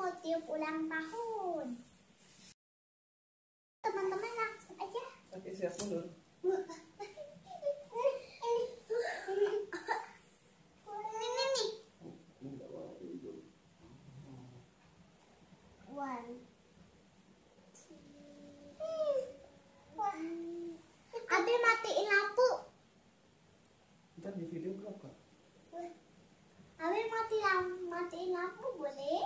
mau tiup ulang tahun. Teman-teman langsung aja. Pakai siap mundur. Ini nih. One. Abi matiin lampu. Ntar di video gelap kak. Abi matiin lampu boleh?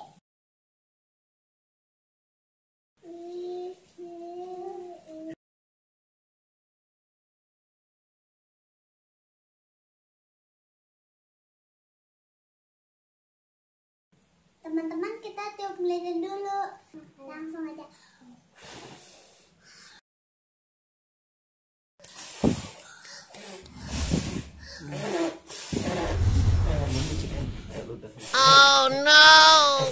Teman-teman, kita tiup lilin dulu. Langsung aja. Oh no!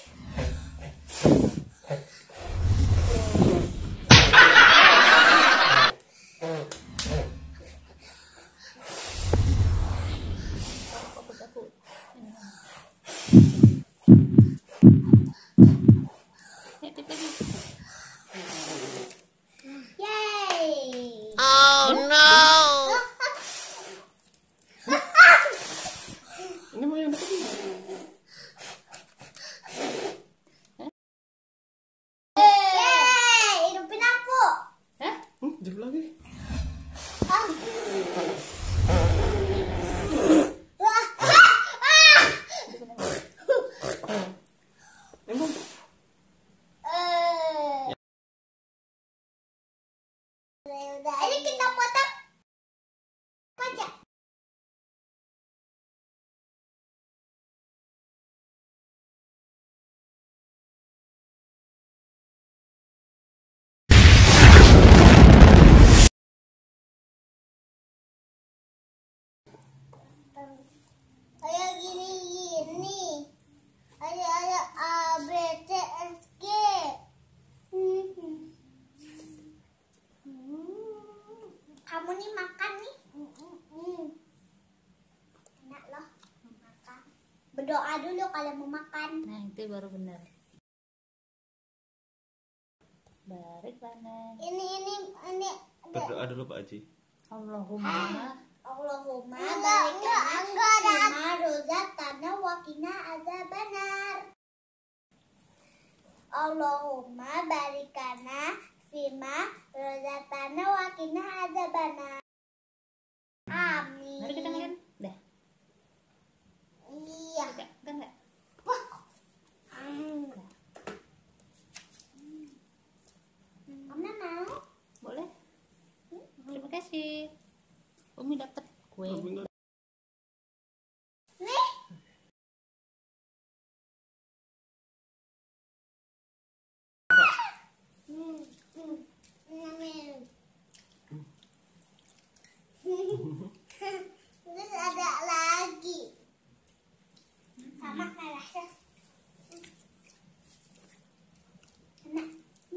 Yay! Oh no! Ini mau yang dekat ini. Yeay! Hidupin lampu. Jauh lagi. Emang Ini kita potong aja. Kayak gini. Ada A, B, C, S, G. Kamu nih makan nih. Enak loh makan. Berdoa dulu kalau mau makan. Nah, itu baru benar. Barik mana? Ini. berdoa dulu Pak Haji. Allahumma Allahumma barik rozatana wa qina azabannar. Allahumma barikana fima rozatana wa qina azabannar. Amin. mari kita makan. Dah. Iya. Kan enggak? Kamu mau? Boleh? Terima kasih. Umi dapat kue. Nih. Terus ada lagi sama merahnya. Enak.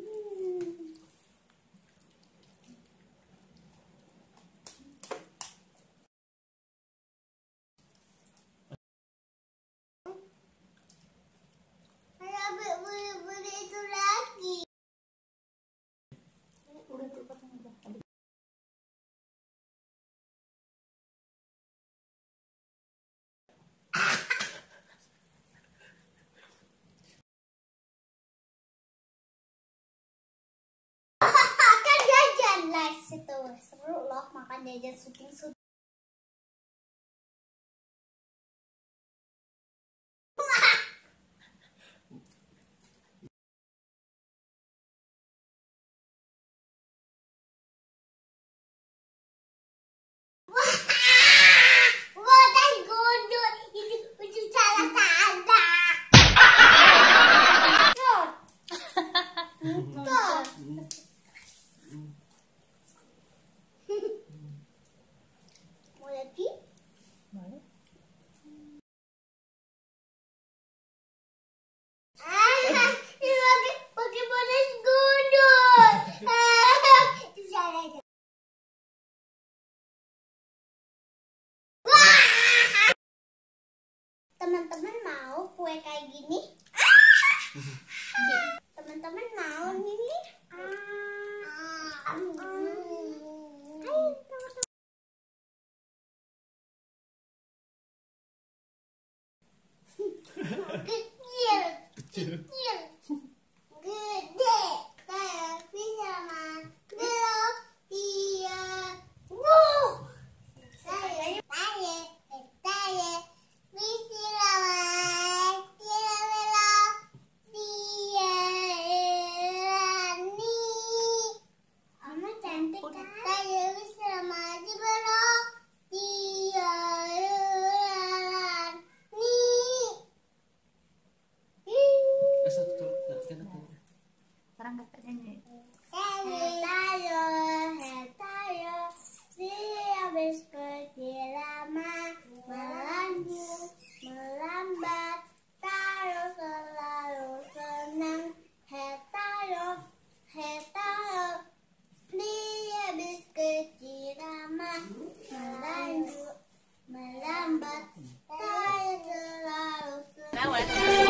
Ada beli itu lagi. Udah tuh potong udah. Kan jajan guys itu seru loh makan jajan syuting. Wah, dan gundul itu salah tanda. Tuh. Mau lagi? Boleh. Ini pakai bonus gundul. Itu salah aja. Teman-teman mau kue kayak gini? Teman-teman mau ini? Kecil, kecil, gede, tapi sama gelap dia. Wow, saya, misi lama, dia Rani. Mama cantik kan? Saya misi lama di belok dia Rani. Satu. Sekarang kakak nyanyi. Hetayo, dia berseperti lama, melambat, tayo selalu senang. Hetayo, dia berseperti lama, melambat, tayo selalu senang.